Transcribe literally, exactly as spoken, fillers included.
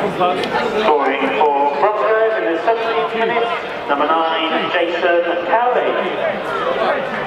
Scoring for Bromsgrove in the seventeenth minute, number nine, Cowley.